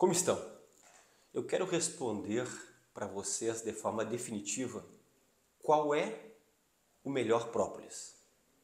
Como estão? Eu quero responder para vocês de forma definitiva qual é o melhor própolis.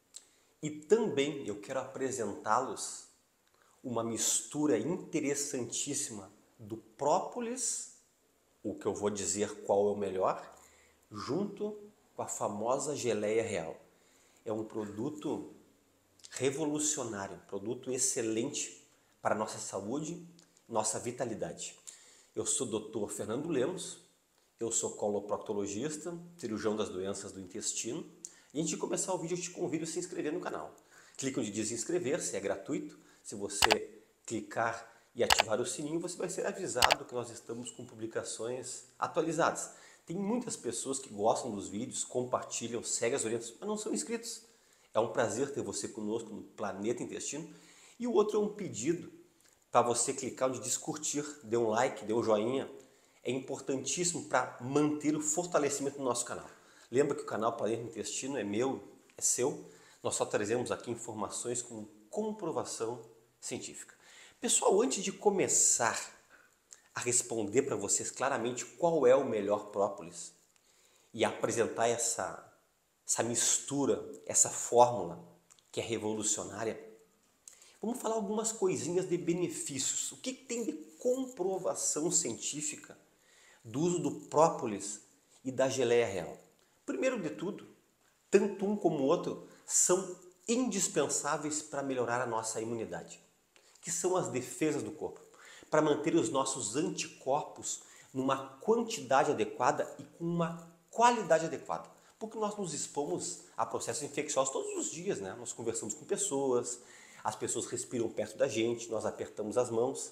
E também eu quero apresentá-los uma mistura interessantíssima do própolis, o que eu vou dizer qual é o melhor, junto com a famosa geleia real. É um produto revolucionário, um produto excelente para a nossa saúde, nossa vitalidade. Eu sou o Dr. Fernando Lemos, eu sou coloproctologista, cirurgião das doenças do intestino. E antes de começar o vídeo, eu te convido a se inscrever no canal. Clique onde diz inscrever-se, é gratuito. Se você clicar e ativar o sininho, você vai ser avisado que nós estamos com publicações atualizadas. Tem muitas pessoas que gostam dos vídeos, compartilham, seguem as orientações, mas não são inscritos. É um prazer ter você conosco no Planeta Intestino. E o outro é um pedido para você clicar onde diz curtir, dê um like, dê um joinha. É importantíssimo para manter o fortalecimento do nosso canal. Lembra que o canal Planeta Intestino é meu, é seu. Nós só trazemos aqui informações com comprovação científica. Pessoal, antes de começar a responder para vocês claramente qual é o melhor própolis e apresentar essa mistura, essa fórmula que é revolucionária, vamos falar algumas coisinhas de benefícios. O que tem de comprovação científica do uso do própolis e da geleia real? Primeiro de tudo, tanto um como o outro são indispensáveis para melhorar a nossa imunidade, que são as defesas do corpo, para manter os nossos anticorpos numa quantidade adequada e com uma qualidade adequada. Porque nós nos expomos a processos infecciosos todos os dias, né? Nós conversamos com pessoas, as pessoas respiram perto da gente, nós apertamos as mãos.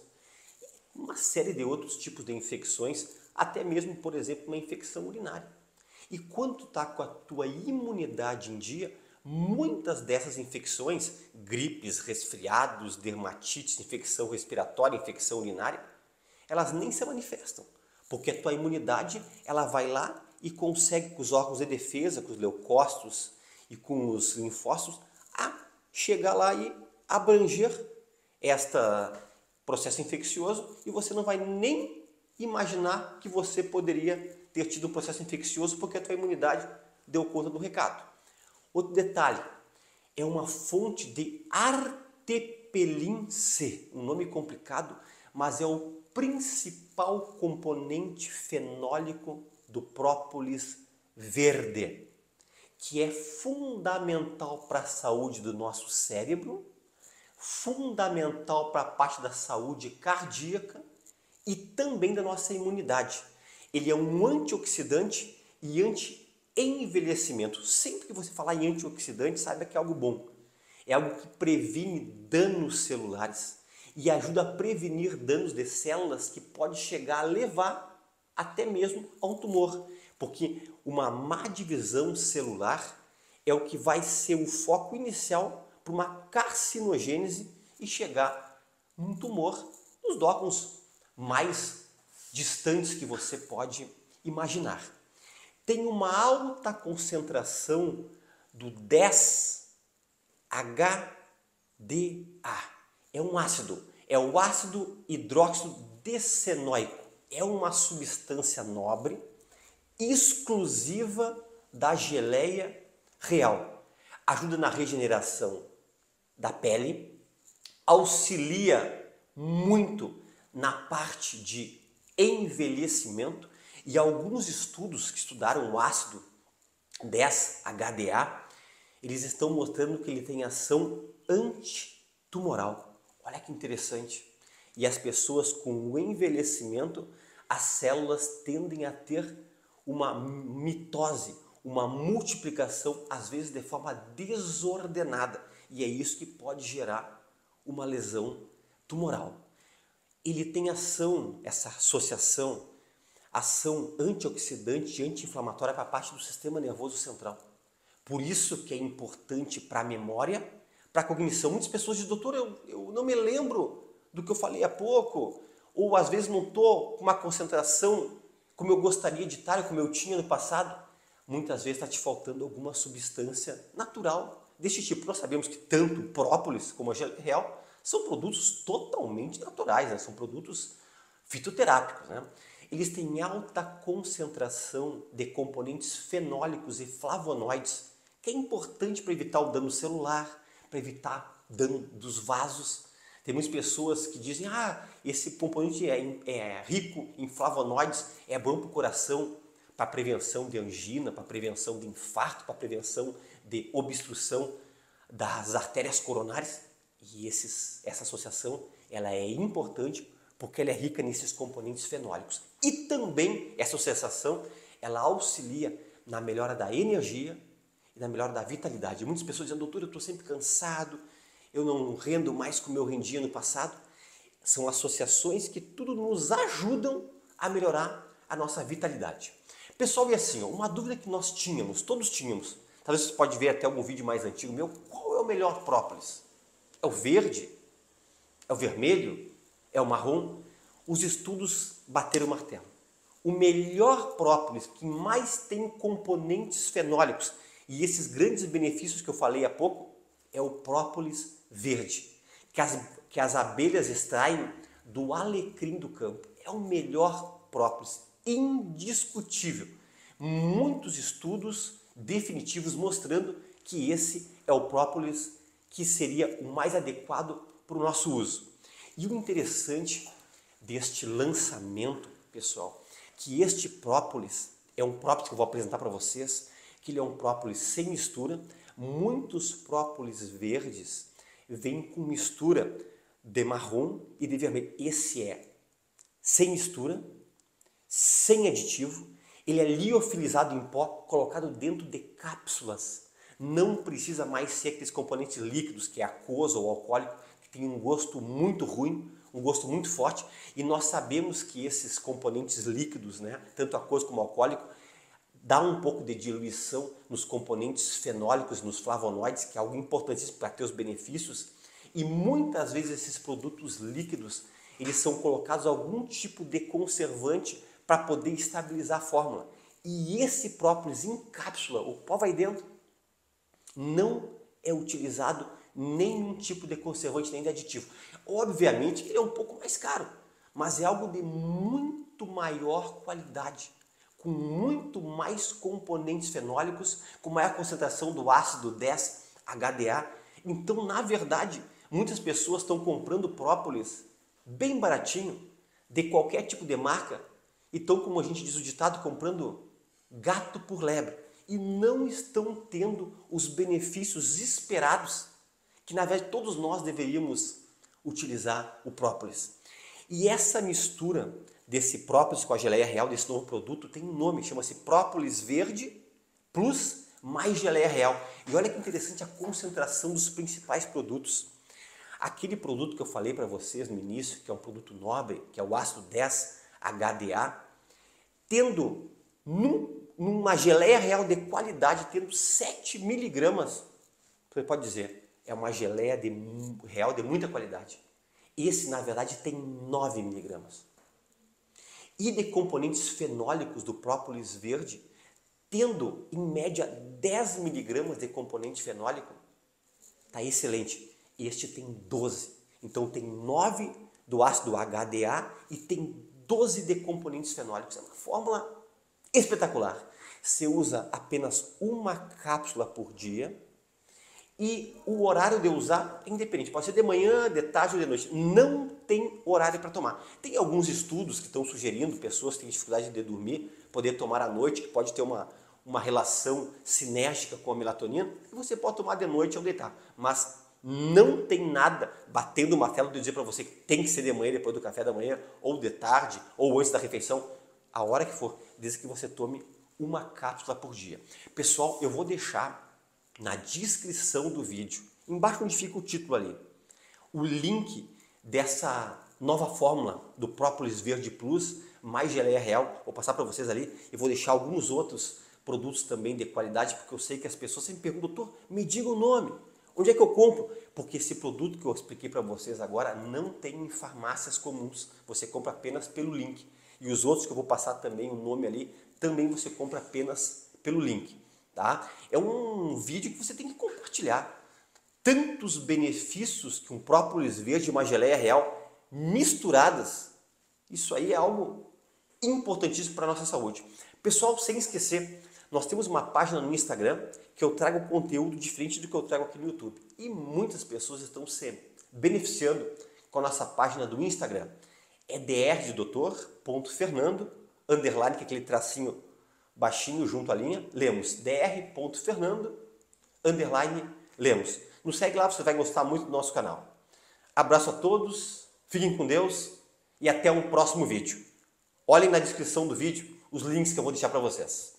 Uma série de outros tipos de infecções, até mesmo, por exemplo, uma infecção urinária. E quando tu está com a tua imunidade em dia, muitas dessas infecções, gripes, resfriados, dermatites, infecção respiratória, infecção urinária, elas nem se manifestam, porque a tua imunidade ela vai lá e consegue com os órgãos de defesa, com os leucócitos e com os linfócitos, a chegar lá e abranger este processo infeccioso e você não vai nem imaginar que você poderia ter tido um processo infeccioso porque a tua imunidade deu conta do recado. Outro detalhe, é uma fonte de artepelin C, um nome complicado, mas é o principal componente fenólico do própolis verde, que é fundamental para a saúde do nosso cérebro, fundamental para a parte da saúde cardíaca e também da nossa imunidade. Ele é um antioxidante e anti-envelhecimento. Sempre que você falar em antioxidante, saiba que é algo bom. É algo que previne danos celulares e ajuda a prevenir danos de células que pode chegar a levar até mesmo a um tumor. Porque uma má divisão celular é o que vai ser o foco inicial para uma carcinogênese e chegar num tumor nos órgãos mais distantes que você pode imaginar. Tem uma alta concentração do 10-HDA. É um ácido, é o ácido hidróxido decenoico. É uma substância nobre, exclusiva da geleia real. Ajuda na regeneração da pele, auxilia muito na parte de envelhecimento e alguns estudos que estudaram o ácido 10-HDA, eles estão mostrando que ele tem ação antitumoral. Olha que interessante. E as pessoas com o envelhecimento, as células tendem a ter uma mitose, uma multiplicação, às vezes de forma desordenada. E é isso que pode gerar uma lesão tumoral. Ele tem ação, essa associação, ação antioxidante e anti-inflamatória para a parte do sistema nervoso central. Por isso que é importante para a memória, para a cognição. Muitas pessoas dizem, doutor, eu não me lembro do que eu falei há pouco, ou às vezes não estou com uma concentração como eu gostaria de estar, como eu tinha no passado. Muitas vezes está te faltando alguma substância natural deste tipo. Nós sabemos que tanto o própolis como a geleia real são produtos totalmente naturais, né? São produtos fitoterápicos, né? Eles têm alta concentração de componentes fenólicos e flavonoides, que é importante para evitar o dano celular, para evitar dano dos vasos. Tem muitas pessoas que dizem, esse componente é rico em flavonoides, é bom para o coração, para prevenção de angina, para prevenção de infarto, para prevenção de obstrução das artérias coronárias. E essa associação ela é importante porque ela é rica nesses componentes fenólicos. E também essa associação ela auxilia na melhora da energia e na melhora da vitalidade. Muitas pessoas dizem, doutor, eu estou sempre cansado, eu não rendo mais como eu rendia no passado. São associações que tudo nos ajudam a melhorar a nossa vitalidade. Pessoal, e assim, uma dúvida que nós tínhamos, todos tínhamos, talvez você pode ver até algum vídeo mais antigo meu, qual é o melhor própolis? É o verde? É o vermelho? É o marrom? Os estudos bateram o martelo. O melhor própolis, que mais tem componentes fenólicos e esses grandes benefícios que eu falei há pouco, é o própolis verde, que as abelhas extraem do alecrim do campo. É o melhor própolis, indiscutível. Muitos estudos definitivos mostrando que esse é o própolis que seria o mais adequado para o nosso uso. E o interessante deste lançamento, pessoal, que este própolis é um própolis que eu vou apresentar para vocês, que ele é um própolis sem mistura. Muitos própolis verdes vêm com mistura de marrom e de vermelho. Esse é sem mistura, sem aditivo, ele é liofilizado em pó, colocado dentro de cápsulas. Não precisa mais ser aqueles componentes líquidos, que é aquoso ou alcoólico, que tem um gosto muito ruim, um gosto muito forte. E nós sabemos que esses componentes líquidos, né, tanto aquoso como alcoólico, dá um pouco de diluição nos componentes fenólicos, nos flavonoides, que é algo importante para ter os benefícios. E muitas vezes esses produtos líquidos, eles são colocados algum tipo de conservante para poder estabilizar a fórmula. E esse própolis em cápsula, o pó vai dentro, não é utilizado nenhum tipo de conservante nem de aditivo. Obviamente que ele é um pouco mais caro, mas é algo de muito maior qualidade, com muito mais componentes fenólicos, com maior concentração do ácido 10-HDA. Então, na verdade, muitas pessoas estão comprando própolis bem baratinho, de qualquer tipo de marca, e estão, como a gente diz o ditado, comprando gato por lebre. E não estão tendo os benefícios esperados, que na verdade todos nós deveríamos utilizar o própolis. E essa mistura desse própolis com a geleia real, desse novo produto, tem um nome, chama-se própolis verde plus mais geleia real. E olha que interessante a concentração dos principais produtos. Aquele produto que eu falei para vocês no início, que é um produto nobre, que é o ácido 10-HDA, tendo numa geleia real de qualidade, tendo 7 miligramas, você pode dizer, é uma geleia real de muita qualidade. Esse, na verdade, tem 9 miligramas. E de componentes fenólicos do própolis verde, tendo, em média, 10 miligramas de componente fenólico, está excelente. Este tem 12. Então, tem 9 do ácido HDA e tem 12 de componentes fenólicos. É uma fórmula espetacular. Você usa apenas uma cápsula por dia e o horário de usar é independente. Pode ser de manhã, de tarde ou de noite. Não tem horário para tomar. Tem alguns estudos que estão sugerindo pessoas que têm dificuldade de dormir, poder tomar à noite, que pode ter uma relação sinérgica com a melatonina, e você pode tomar de noite ao deitar. Mas não tem nada batendo o martelo de dizer para você que tem que ser de manhã, depois do café da manhã, ou de tarde, ou antes da refeição, a hora que for, desde que você tome uma cápsula por dia. Pessoal, eu vou deixar na descrição do vídeo, embaixo onde fica o título ali, o link dessa nova fórmula do Própolis Verde Plus, mais geleia real. Vou passar para vocês ali e vou deixar alguns outros produtos também de qualidade, porque eu sei que as pessoas sempre perguntam, doutor, me diga o nome. Onde é que eu compro? Porque esse produto que eu expliquei para vocês agora não tem em farmácias comuns. Você compra apenas pelo link. E os outros que eu vou passar também o nome ali, também você compra apenas pelo link. Tá? É um vídeo que você tem que compartilhar. Tantos benefícios que um própolis verde e uma geleia real misturadas Isso aí é algo importantíssimo para a nossa saúde. Pessoal, sem esquecer, nós temos uma página no Instagram que eu trago conteúdo diferente do que eu trago aqui no YouTube. E muitas pessoas estão se beneficiando com a nossa página do Instagram. É dr de doutor.fernando, underline, que é aquele tracinho baixinho junto à linha, Lemos, dr.fernando, underline, Lemos. Nos segue lá, você vai gostar muito do nosso canal. Abraço a todos, fiquem com Deus e até um próximo vídeo. Olhem na descrição do vídeo os links que eu vou deixar para vocês.